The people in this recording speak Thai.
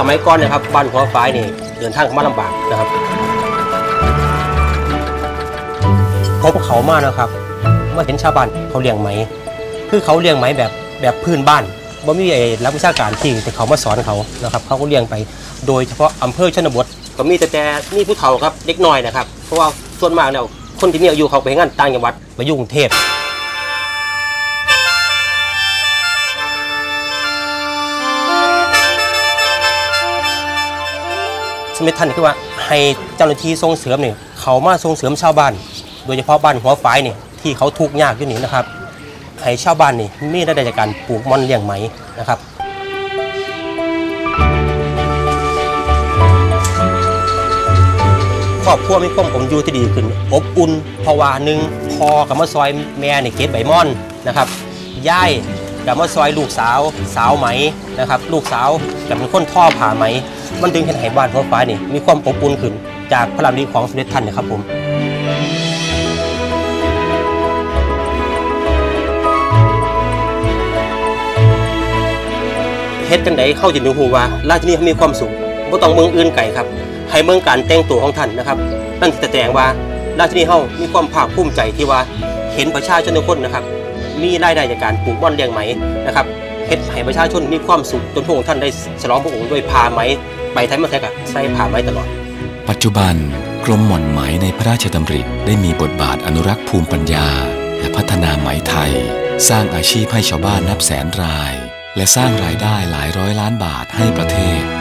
สมัยก่อนนะครับบ้านหัวฝายนี่เดินทางเข้ามาลำบากนะครับพบเขามากนะครับเมื่อเห็นชาวบ้านเขาเลี้ยงไหมคือเขาเลี้ยงไหมแบบพื้นบ้านบ่มีนักวิชาการที่เขามาสอนเขานะครับเขาก็เลี้ยงไปโดยเฉพาะอำเภอชนบทก็มีแต่นี่ผู้เฒ่าครับเด็กน้อยนะครับเพราะว่าส่วนมากแล้วคนที่มีอายุเขาไปงานต่างจังหวัดมาอยู่กรุงเทพสมัยท่านคือว่าให้เจ้าหน้าที่ส่งเสริมเนี่ยเขามาส่งเสริมชาวบ้านโดยเฉพาะบ้านหัวฝายเนี่ยที่เขาทุกข์ยากอยู่นี่นะครับให้ชาวบ้านนี่มีรายได้จากการปลูกม่อนเลี้ยงไหมนะครับครอบครัวมีความอบอุ่นที่ดีขึ้นอบอุ่นเพราะว่าหนึ่งพ่อกับมาซอยแม่เนี่ยเก็บใบม่อนนะครับย่ายกับมาซอยลูกสาวไหมนะครับลูกสาวกับเป็นคนท่อผ่าไหมมันดึงให้บ้านหัวฝายนี่มีความอบอุ่นขึ้นจากพระราชดำริของสมเด็จท่านนะครับผมเฮ็ดจังไดเข้าจิตหูว่าราชนีเขามีความสุขบ่ต้องเมืองอื่นไกลครับให้เมืองการแต่งตัวของท่านนะครับนั่นจะแสดงว่าราชนีเขามีความภาคภูมิใจที่ว่าเห็นประชาชนทุกคนนะครับมีรายได้จากการปลูกม่อนเลี้ยงไหมนะครับเฮ็ดให้ประชาชนมีความสุขจนพระองค์ท่านได้ฉลองพระองค์ด้วยผ้าไหมไปไทยมาไทยก็ใส่ผ้าไหมตลอดปัจจุบันกรมหม่อนไหมในพระราชดำริได้มีบทบาทอนุรักษ์ภูมิปัญญาและพัฒนาไหมไทยสร้างอาชีพให้ชาวบ้านนับแสนรายและสร้างรายได้หลายร้อยล้านบาทให้ประเทศ